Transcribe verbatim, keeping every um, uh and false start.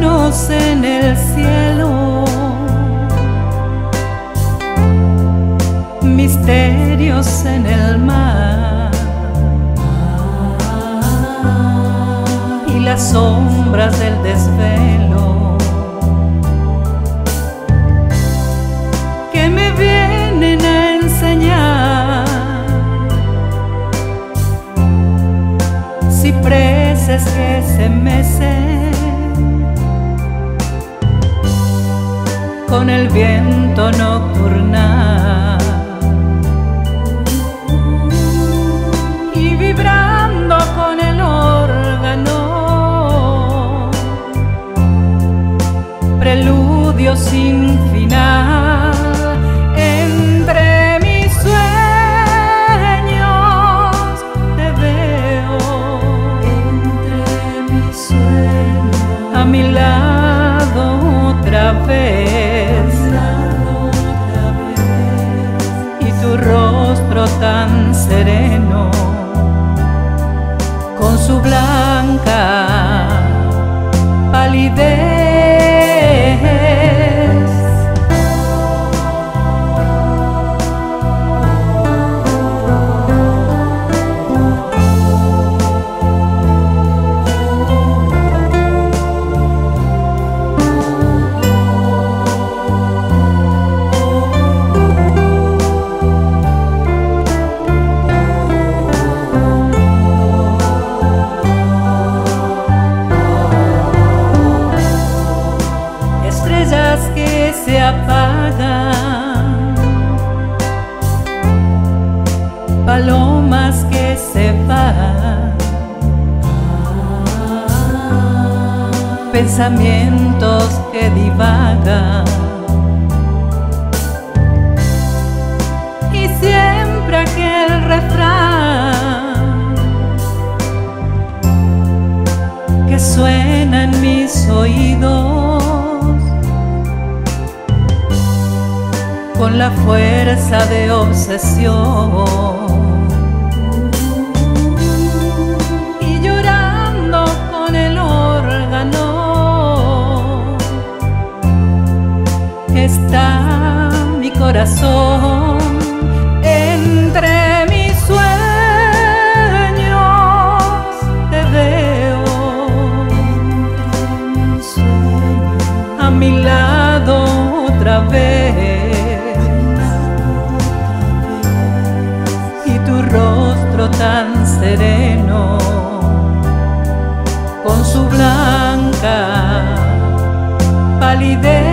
truenos en el cielo, misterios en el mar y las sombras del desvelo que me vienen a enseñar cipreses que se mecen con el viento nocturnal y vibrando con el órgano, preludio sin final. Entre mis sueños te veo, entre mis sueños a mi lado otra vez, y tu rostro tan sereno con su blanca palidez. Que se apagan, palomas que se van, pensamientos que divagan, y siempre aquel refrán que suena en mis oídos con la fuerza de obsesión, y llorando con el órgano está mi corazón. Entre mis sueños te veo, a mi lado otra vez, rostro tan sereno con su blanca palidez.